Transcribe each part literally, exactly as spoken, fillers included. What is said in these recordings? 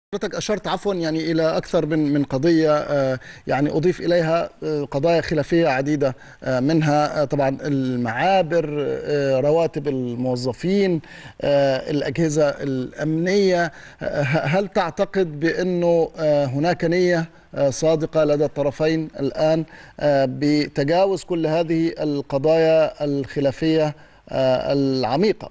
حضرتك أشرت عفوا يعني إلى أكثر من من قضية، آه، يعني أضيف إليها آه، قضايا خلافية عديدة، آه، منها آه، طبعا المعابر، آه، رواتب الموظفين، آه، الأجهزة الأمنية. آه، هل تعتقد بأنه آه، هناك نية آه، صادقة لدى الطرفين الآن آه، بتجاوز كل هذه القضايا الخلافية آه، العميقة؟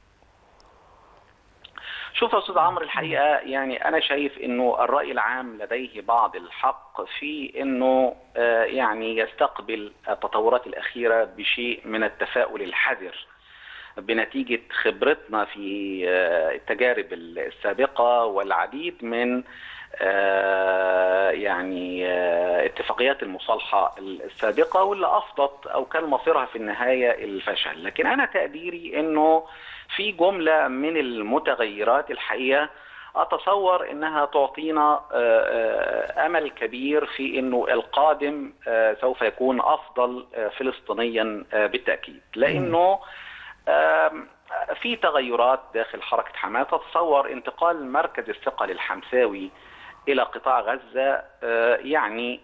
شوف يا استاذ عمرو، الحقيقه يعني انا شايف انه الراي العام لديه بعض الحق في انه آه، يعني يستقبل التطورات الاخيره بشيء من التفاؤل الحذر بنتيجه خبرتنا في آه، التجارب السابقه والعديد من آه، يعني آه، اتفاقيات المصالحه السابقه واللي افضت او كان مصيرها في النهايه الفشل. لكن انا تقديري انه في جمله من المتغيرات الحقيقه اتصور انها تعطينا امل كبير في انه القادم سوف يكون افضل فلسطينيا بالتاكيد، لانه في تغيرات داخل حركه حماس. اتصور انتقال مركز الثقه للحمساوي الى قطاع غزه يعني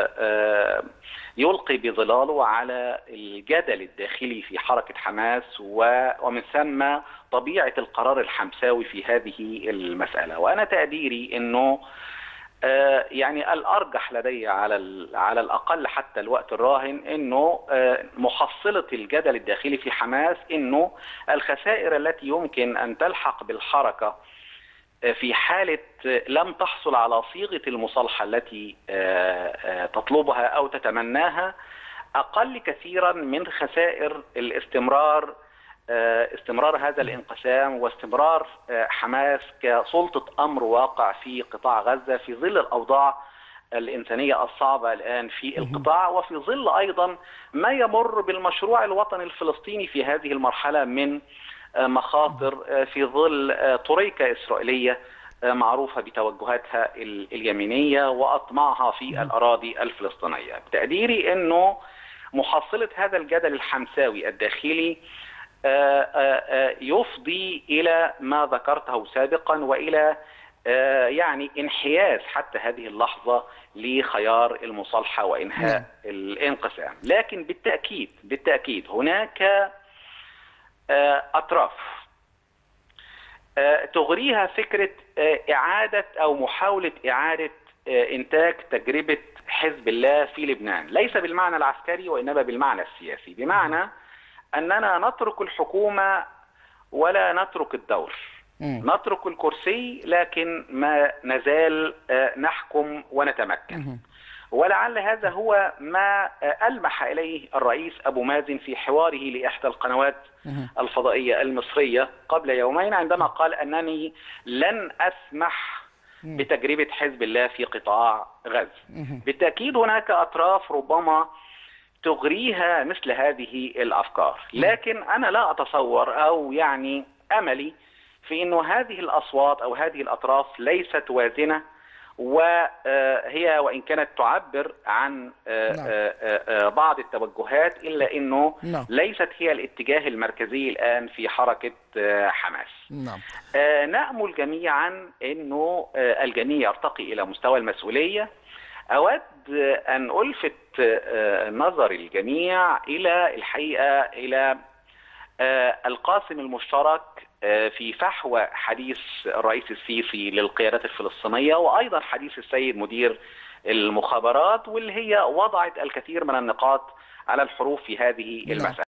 يلقي بظلاله على الجدل الداخلي في حركه حماس، ومن ثم طبيعه القرار الحمساوي في هذه المساله. وانا تقديري انه يعني الارجح لدي على على الاقل حتى الوقت الراهن انه محصله الجدل الداخلي في حماس انه الخسائر التي يمكن ان تلحق بالحركه في حالة لم تحصل على صيغة المصالحة التي تطلبها أو تتمناها أقل كثيرا من خسائر الاستمرار استمرار هذا الانقسام واستمرار حماس كسلطة أمر واقع في قطاع غزة في ظل الأوضاع الإنسانية الصعبة الآن في القطاع، وفي ظل أيضا ما يمر بالمشروع الوطني الفلسطيني في هذه المرحلة من مخاطر في ظل طريقة إسرائيلية معروفة بتوجهاتها اليمينية وأطماعها في الأراضي الفلسطينية. بتقديري أنه محصلة هذا الجدل الحمساوي الداخلي يفضي إلى ما ذكرته سابقا وإلى يعني انحياز حتى هذه اللحظة لخيار المصالحة وإنهاء الانقسام. لكن بالتأكيد بالتأكيد هناك أطراف تغريها فكرة إعادة أو محاولة إعادة إنتاج تجربة حزب الله في لبنان، ليس بالمعنى العسكري وإنما بالمعنى السياسي، بمعنى أننا نترك الحكومة ولا نترك الدور، نترك الكرسي لكن ما نزال نحكم ونتمكن. ولعل هذا هو ما ألمح إليه الرئيس أبو مازن في حواره لإحدى القنوات الفضائية المصرية قبل يومين، عندما قال أنني لن أسمح بتجربة حزب الله في قطاع غزة. بالتأكيد هناك أطراف ربما تغريها مثل هذه الأفكار، لكن أنا لا أتصور أو يعني أملي في أنه هذه الأصوات أو هذه الأطراف ليست وازنة، وهي وإن كانت تعبر عن بعض التوجهات إلا أنه ليست هي الاتجاه المركزي الآن في حركة حماس. نأمل جميعا أنه الجميع يرتقي إلى مستوى المسؤولية. أود أن ألفت نظر الجميع إلى الحقيقة إلى القاسم المشترك في فحوى حديث الرئيس السيسي للقيادات الفلسطينية وأيضا حديث السيد مدير المخابرات، واللي هي وضعت الكثير من النقاط على الحروف في هذه المسألة.